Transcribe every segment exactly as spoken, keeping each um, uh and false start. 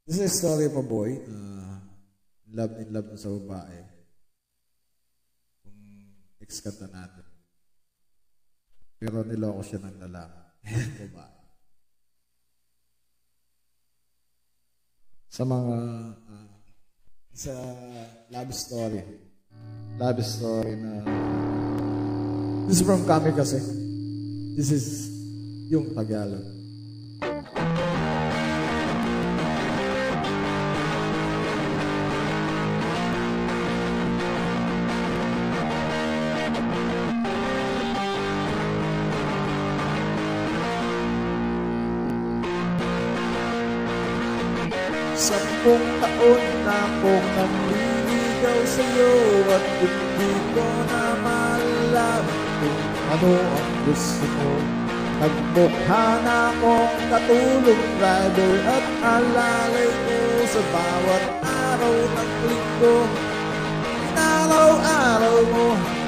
This is a story of a boy. Uh, love in love sa babae. Kung ex-kanta natin. Pero niloko siya ng lalaki. Babae. Sa mga uh, sa LabStory. LabStory na this is from Kamikazee. This is UngTagalog. Sampung taon na akong nanliligaw sa'yo at hindi ko na malaman kung ano ang gusto mo. Nagmukha na akong katulong driver at alalay mo sa bawat araw ng linggo. Inaraw-araw mo.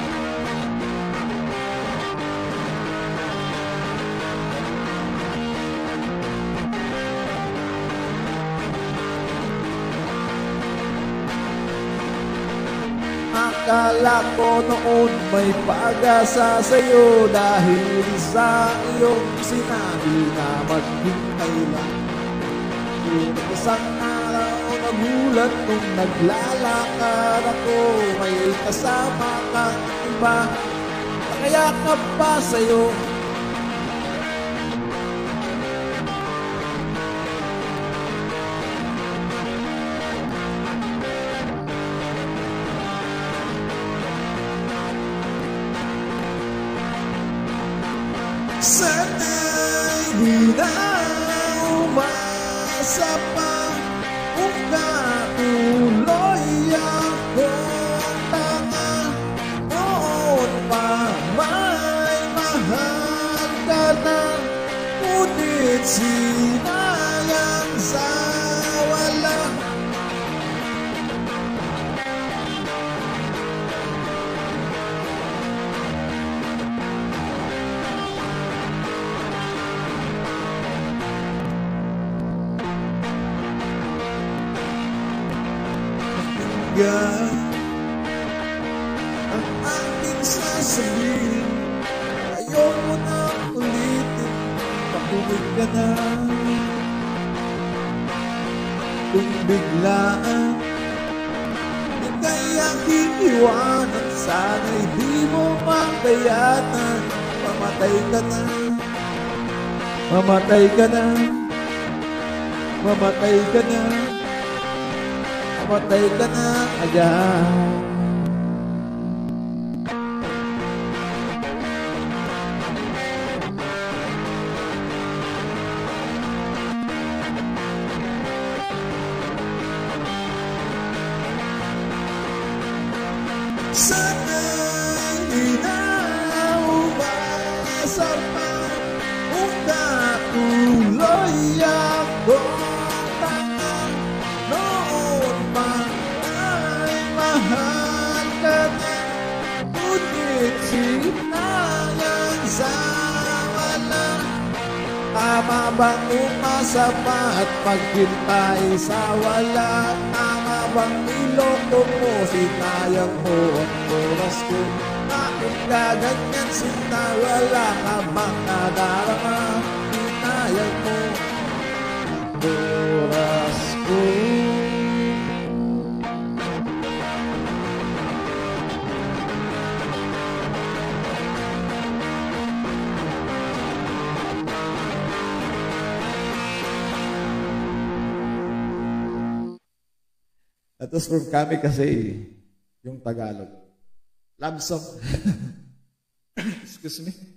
Akala ko noon may pag-asa sa'yo dahil sa iyong sinabi na maghintay lang. Isang araw nagulat nung naglalakad ako, may kasama kang iba, nakayakap pa sa'yo. Sana'y di na umasa pa kung natuloy akong tanga. Noon pa may mahal ka na, ngunit sinayang sa wala. Ang aking sasabihin, ayaw mo na ulitin, pakinig ka na. Kung biglaan, di kayang iiwanan, sana'y di mo makayanan. Mamatay ka na, mamatay ka na, mamatay ka na. Mamatay ka na agad. Sana'y di na umasa pa kung natuloy ako. Mahal ka na, ngunit sinayang sa wala. Tama bang umasa pa at maghintay sa wala? Tama bang niloko mo, sinayang mo ang oras ko? Bakit ka ganyan sinta, wala ka bang nadarama? Sinayang mo ang oras ko. That was from Kamikazee, yung Tagalog. LabSong. Excuse me.